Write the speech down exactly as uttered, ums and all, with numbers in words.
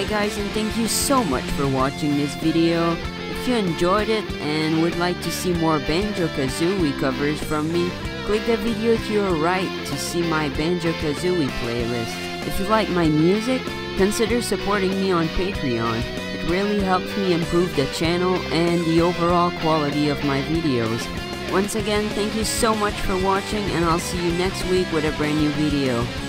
guys, and thank you so much for watching this video. If you enjoyed it and would like to see more Banjo Kazooie covers from me, click the video to your right to see my Banjo Kazooie playlist. If you like my music, consider supporting me on Patreon. It really helps me improve the channel and the overall quality of my videos. Once again, thank you so much for watching, and I'll see you next week with a brand new video.